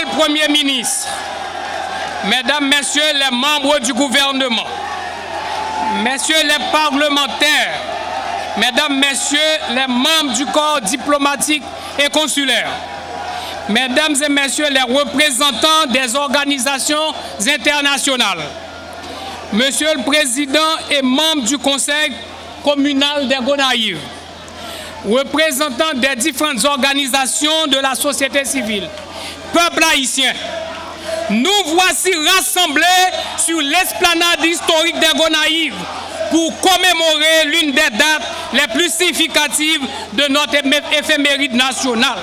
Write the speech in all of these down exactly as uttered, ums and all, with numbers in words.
le Premier ministre, Mesdames, Messieurs les membres du gouvernement, Messieurs les parlementaires, Mesdames, Messieurs les membres du corps diplomatique et consulaire, Mesdames et Messieurs les représentants des organisations internationales, Monsieur le Président et membres du Conseil communal des Gonaïves, représentants des différentes organisations de la société civile, peuple haïtien, nous voici rassemblés sur l'esplanade historique des Gonaïves pour commémorer l'une des dates les plus significatives de notre éphéméride nationale,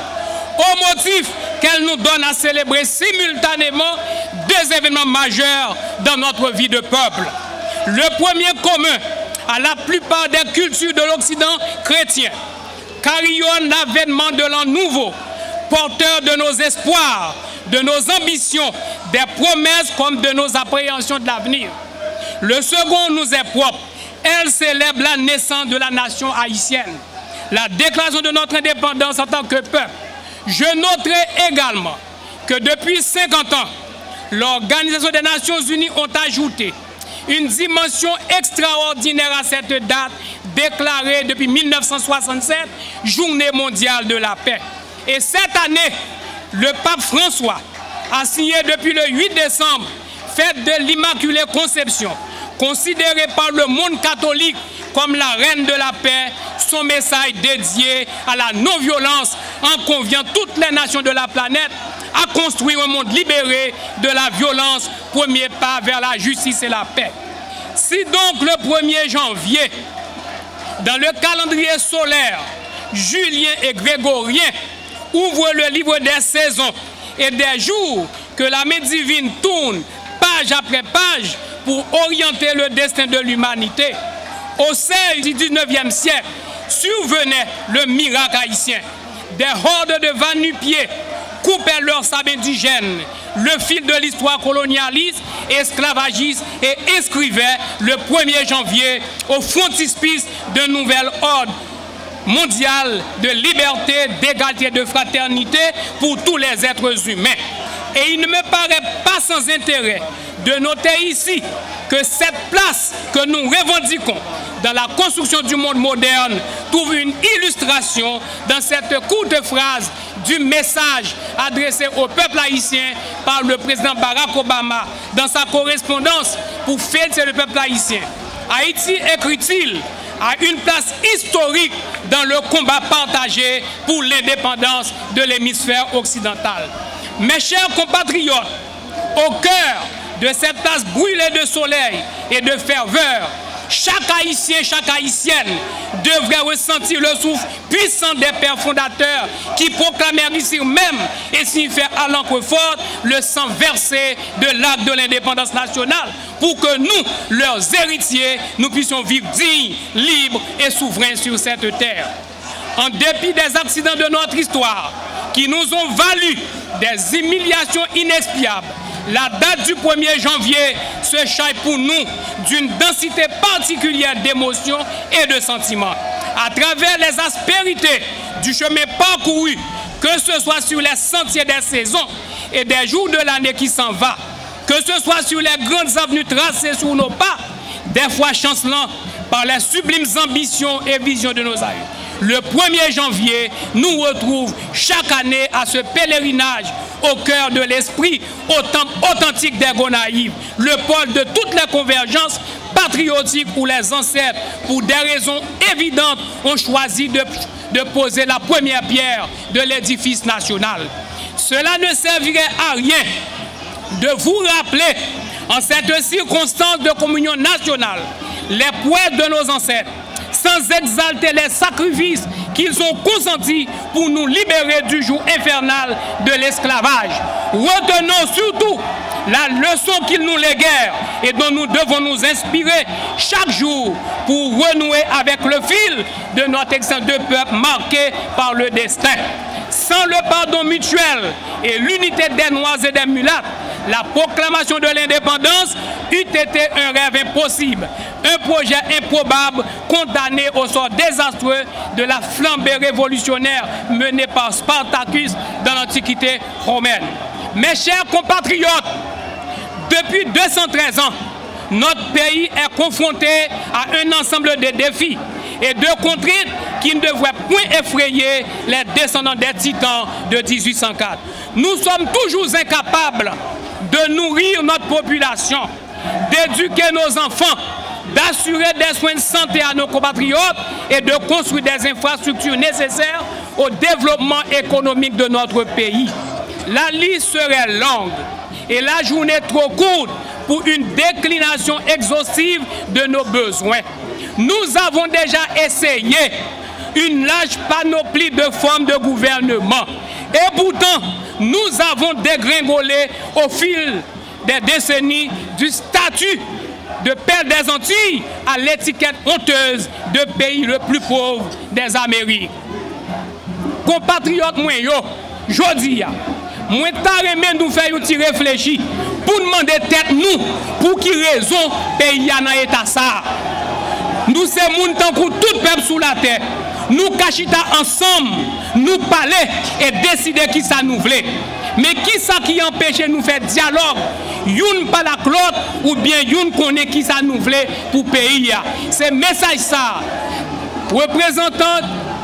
au motif qu'elle nous donne à célébrer simultanément deux événements majeurs dans notre vie de peuple. Le premier commun à la plupart des cultures de l'Occident chrétien, carillonne l'avènement de l'an nouveau, porteur de nos espoirs, de nos ambitions, des promesses comme de nos appréhensions de l'avenir. Le second nous est propre. Elle célèbre la naissance de la nation haïtienne, la déclaration de notre indépendance en tant que peuple. Je noterai également que depuis cinquante ans, l'Organisation des Nations Unies a ajouté une dimension extraordinaire à cette date déclarée depuis mille neuf cent soixante-sept, Journée mondiale de la paix. Et cette année, le pape François a signé depuis le huit décembre, fête de l'Immaculée Conception, considérée par le monde catholique comme la reine de la paix, son message dédié à la non-violence en conviant toutes les nations de la planète à construire un monde libéré de la violence, premier pas vers la justice et la paix. Si donc le premier janvier, dans le calendrier solaire, julien et grégorien, ouvre le livre des saisons et des jours que la main divine tourne page après page pour orienter le destin de l'humanité, au sein du dix-neuvième siècle, survenait le miracle haïtien. Des hordes de va-nu-pieds coupaient leur sable indigène, le fil de l'histoire colonialiste, esclavagiste et inscrivaient le premier janvier au frontispice d'un nouvel ordre mondial de liberté, d'égalité et de fraternité pour tous les êtres humains. Et il ne me paraît pas sans intérêt de noter ici que cette place que nous revendiquons dans la construction du monde moderne trouve une illustration dans cette courte phrase du message adressé au peuple haïtien par le président Barack Obama dans sa correspondance pour féliciter le peuple haïtien. Haïti, écrit-il, a une place historique dans le combat partagé pour l'indépendance de l'hémisphère occidental. Mes chers compatriotes, au cœur de cette place brûlée de soleil et de ferveur, chaque Haïtien, chaque Haïtienne devrait ressentir le souffle puissant des pères fondateurs qui proclamèrent ici même et signifiaient à l'encre forte le sang versé de l'acte de l'indépendance nationale pour que nous, leurs héritiers, nous puissions vivre dignes, libres et souverains sur cette terre. En dépit des accidents de notre histoire qui nous ont valu des humiliations inexpiables, la date du premier janvier se charge pour nous d'une densité particulière d'émotions et de sentiments. À travers les aspérités du chemin parcouru, que ce soit sur les sentiers des saisons et des jours de l'année qui s'en va, que ce soit sur les grandes avenues tracées sur nos pas, des fois chancelants par les sublimes ambitions et visions de nos aïeux. Le premier janvier nous retrouve chaque année à ce pèlerinage au cœur de l'esprit, au temple authentique des Gonaïves, le pôle de toutes les convergences patriotiques où les ancêtres, pour des raisons évidentes, ont choisi de, de poser la première pierre de l'édifice national. Cela ne servirait à rien de vous rappeler, en cette circonstance de communion nationale, les poètes de nos ancêtres, sans exalter les sacrifices qu'ils ont consentis pour nous libérer du joug infernal de l'esclavage. Retenons surtout la leçon qu'ils nous léguèrent et dont nous devons nous inspirer chaque jour pour renouer avec le fil de notre existence de peuple marqué par le destin. Sans le pardon mutuel et l'unité des Noirs et des Mulattes, la proclamation de l'indépendance eût été un rêve impossible, un projet improbable condamné au sort désastreux de la flambée révolutionnaire menée par Spartacus dans l'Antiquité romaine. Mes chers compatriotes, depuis deux cent treize ans, notre pays est confronté à un ensemble de défis et de contraintes qui ne devraient point effrayer les descendants des titans de mille huit cent quatre. Nous sommes toujours incapables de nourrir notre population, d'éduquer nos enfants, d'assurer des soins de santé à nos compatriotes et de construire des infrastructures nécessaires au développement économique de notre pays. La liste serait longue et la journée trop courte pour une déclination exhaustive de nos besoins. Nous avons déjà essayé une large panoplie de formes de gouvernement et pourtant nous avons dégringolé au fil des décennies du statut de père des Antilles à l'étiquette honteuse de pays le plus pauvre des Amériques. Compatriotes moi yo, jodi ya, moi ta nous faire un petit réfléchir pour demander tête nous pour qui raison pays a dans état ça. Nous c'est moun tant que tout peuple sous la terre. Nous cachita ensemble, nous parler et décider qui ça nous voulait. Mais qui ça qui empêche nous faire dialogue? Youn pas la l'autre ou bien youn connaît qui ça nous voulait pour pays. C'est message ça. Représentant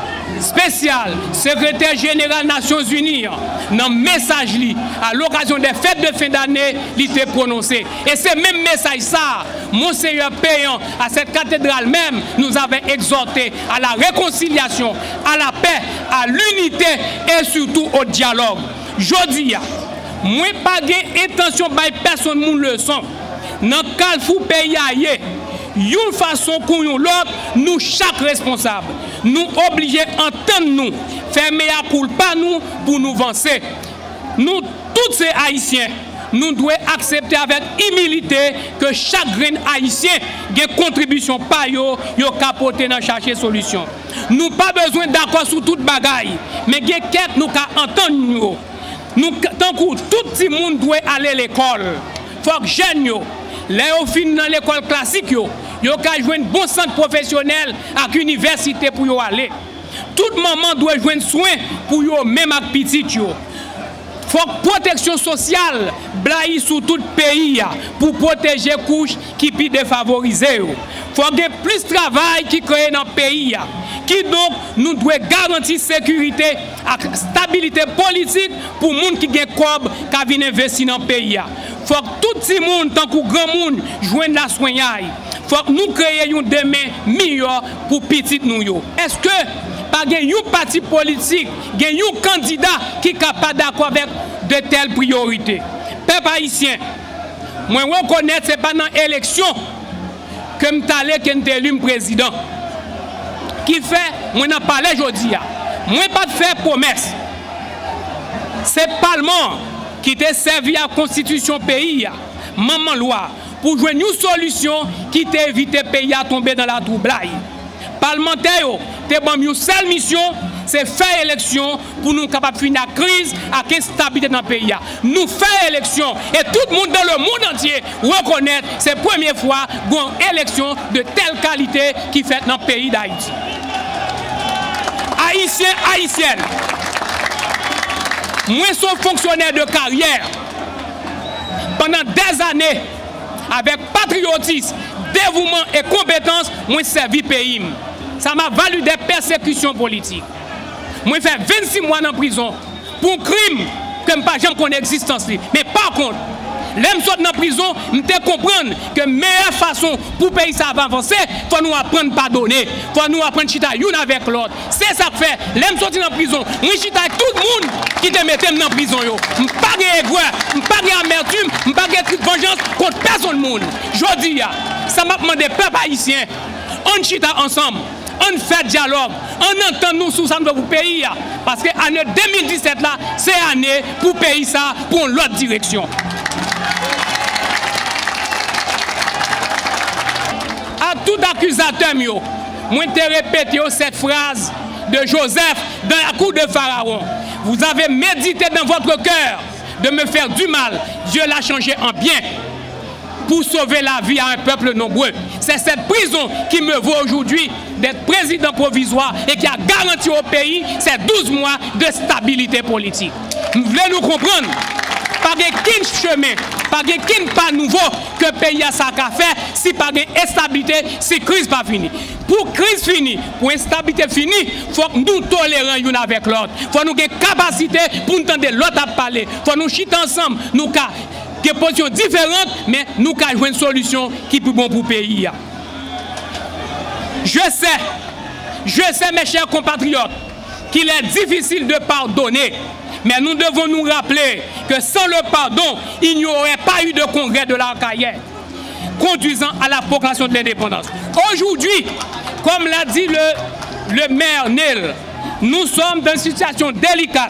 spécial, secrétaire général Nations Unies, dans le message li, à l'occasion des fêtes de fin d'année, il était prononcé. Et c'est même message ça, Monseigneur Péan, à cette cathédrale même, nous avait exhorté à la réconciliation, à la paix, à l'unité et surtout au dialogue. Jodi, moi pas d'intention de personne moun leçon. Dans le cas fou pays aille, une façon qu'on l'autre, nous chaque responsable, nous obligés entendre nous, fermer à culpa nous pour nous avancer. Nous tous ces haïtiens, nous devons accepter avec humilité que chaque grain haïtien a une contribution par yo, yo capoter dans chercher solution. Nous pas besoin d'accord sur toute bagaille, mais il y a quelques nous ka entendre nous. Nous tant que tout le monde doit aller à l'école. Faut que jeunes yo, les au fin dans l'école classique yo, yo ka jouer un bon centre professionnel à l'université pour yo aller. Toute maman doit jouer soin pour yo même avec petit yo. Faut que protection sociale blaye sur tout le pays pour protéger les couches qui sont défavorisées. Faut qu'il y ait plus de travail qui crée dans le pays. Qui donc nous devons garantir sécurité et stabilité politique pour les gens qui ont des cob qui viennent investir dans le pays. Faut que tout le monde, tant que grand monde, joigne la soignaille. Faut que nous créions un demain meilleur pour petit nous. Est-ce que pas un parti politique, un candidat qui n'est pas d'accord avec de telles priorités? Peuple haïtien, moi je reconnais que ce n'est pas dans l'élection que je suis allé élu président. Qui fait, moi n'en parle aujourd'hui. Moi pas de faire promesse. C'est le Parlement qui t'a servi à la constitution pays, maman loi, pour jouer une solution qui t'a évité le pays à tomber dans la troublaille. Parlementaire, t'es bon, une seule mission, c'est faire élection pour nous capables de finir la crise avec instabilité dans le pays. Nous faisons élection et tout le monde dans le monde entier reconnaît que c'est la première fois une élection de telle qualité qui fait dans le pays d'Haïti. Haïtiens, haïtiennes, moi je suis fonctionnaire de carrière. Pendant des années, avec patriotisme, dévouement et compétence, moi j'ai servi le pays. Ça m'a valu des persécutions politiques. Moi j'ai fait vingt-six mois en prison pour un crime que je n'ai pas jamais connu existence. Mais par contre, l'aime sortir dans la prison, je comprendre que la meilleure façon pour le pays ça avancer, il faut nous apprendre à pardonner. Il faut nous apprendre à chita une avec l'autre. C'est ça que fait. L'aime sortir dans la prison. Moi chita avec tout le monde qui te mette dans la prison. Je ne pas de aigreur, je ne pas de amertume, je ne pas de vengeance contre personne monde. Je dis, ça m'a demandé peuple haïtien. On chita ensemble. On fait dialogue, on entend nous sous ça pour le pays. Parce que l'année deux mille dix-sept, là, c'est l'année pour le pays ça, pour l'autre direction. À tout accusateur, moi je répété cette phrase de Joseph dans la cour de Pharaon. Vous avez médité dans votre cœur de me faire du mal. Dieu l'a changé en bien pour sauver la vie à un peuple nombreux. C'est cette prison qui me vaut aujourd'hui d'être président provisoire et qui a garanti au pays ces douze mois de stabilité politique. Vous voulez nous comprendre? pas de chemin, pas de pas nouveau que le pays a ça qu'à faire si pas de stabilité, si la crise pas finie. Pour crise finie, pour instabilité finie, il faut que nous tolérons l'un avec l'autre. Il faut que nous ayons une capacité pour entendre l'autre à parler. Il faut que nous chiter ensemble, nous avons des positions différentes, mais nous avons joué une solution qui est plus bonne pour le pays. Je sais, je sais mes chers compatriotes, qu'il est difficile de pardonner. Mais nous devons nous rappeler que sans le pardon, il n'y aurait pas eu de congrès de l'Arcaïenne conduisant à la proclamation de l'indépendance. Aujourd'hui, comme l'a dit le, le maire Nel, nous sommes dans une situation délicate.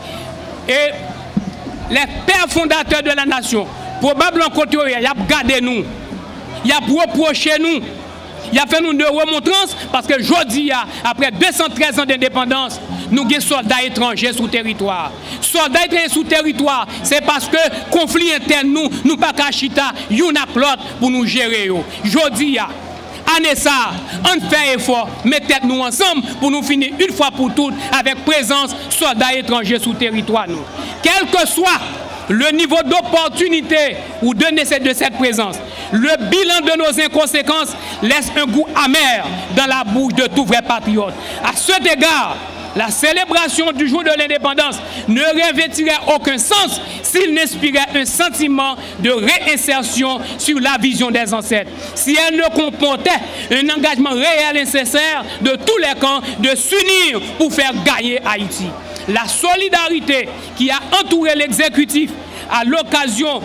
Et les pères fondateurs de la nation, probablement côté, ils ont gardé nous, ils ont reproché nous, ils ont fait nous de remontrance parce que aujourd'hui, après deux cent treize ans d'indépendance, nous avons des soldats étrangers sous territoire. Soldats étrangers sous territoire, c'est parce que le conflit interne, nous, nous pas qu'à chita, y'en a l'autre pour nous gérer. Aujourd'hui, année ça, on fait effort, mettez-nous ensemble pour nous finir une fois pour toutes avec présence soldats étrangers sous territoire. Nous. Quel que soit le niveau d'opportunité ou de nécessité de cette présence, le bilan de nos inconséquences laisse un goût amer dans la bouche de tout vrai patriote. À cet égard, la célébration du jour de l'indépendance ne revêtirait aucun sens s'il n'inspirait un sentiment de réinsertion sur la vision des ancêtres. Si elle ne comportait un engagement réel et nécessaire de tous les camps de s'unir pour faire gagner Haïti. La solidarité qui a entouré l'exécutif à l'occasion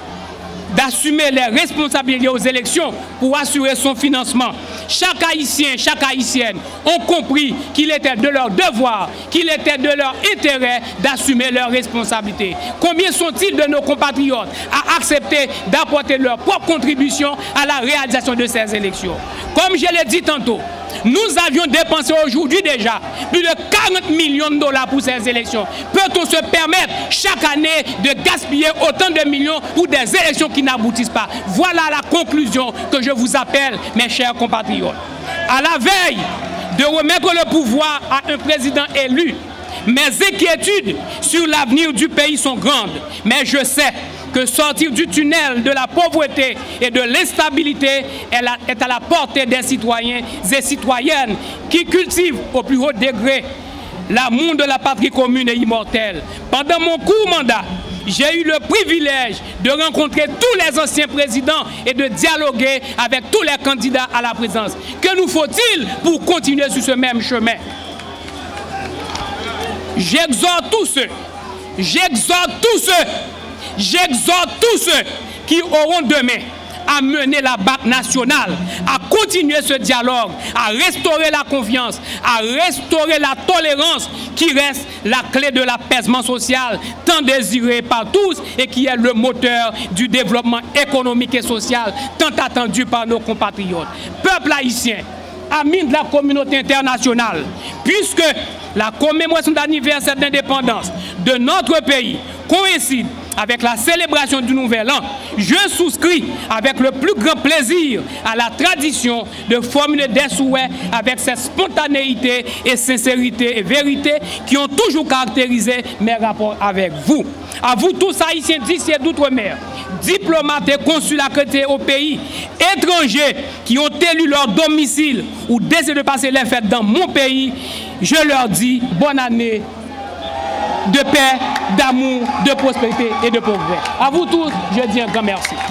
d'assumer les responsabilités aux élections pour assurer son financement. Chaque Haïtien, chaque Haïtienne ont compris qu'il était de leur devoir, qu'il était de leur intérêt d'assumer leurs responsabilités. Combien sont-ils de nos compatriotes à accepter d'apporter leur propre contribution à la réalisation de ces élections? Comme je l'ai dit tantôt, nous avions dépensé aujourd'hui déjà plus de quarante millions de dollars pour ces élections. Peut-on se permettre chaque année de gaspiller autant de millions pour des élections qui n'aboutissent pas? Voilà la conclusion que je vous appelle, mes chers compatriotes. À la veille de remettre le pouvoir à un président élu, mes inquiétudes sur l'avenir du pays sont grandes. Mais je sais que sortir du tunnel de la pauvreté et de l'instabilité est à la portée des citoyens et citoyennes qui cultivent au plus haut degré l'amour de la patrie commune et immortelle. Pendant mon court mandat, j'ai eu le privilège de rencontrer tous les anciens présidents et de dialoguer avec tous les candidats à la présidence. Que nous faut-il pour continuer sur ce même chemin? J'exhorte tous ceux, j'exhorte tous ceux, j'exhorte tous ceux qui auront demain à mener la B A C nationale, à continuer ce dialogue, à restaurer la confiance, à restaurer la tolérance qui reste la clé de l'apaisement social tant désiré par tous et qui est le moteur du développement économique et social tant attendu par nos compatriotes. Peuple haïtien, amis de la communauté internationale, puisque la commémoration d'anniversaire d'indépendance de notre pays coïncide avec la célébration du Nouvel An, je souscris avec le plus grand plaisir à la tradition de formuler des souhaits avec cette spontanéité et sincérité et vérité qui ont toujours caractérisé mes rapports avec vous. À vous tous haïtiens d'ici et d'outre-mer, diplomates et consuls accrédités au pays, étrangers qui ont élu leur domicile ou décidé de passer les fêtes dans mon pays, je leur dis bonne année de paix, d'amour, de prospérité et de progrès. À vous tous, je dis un grand merci.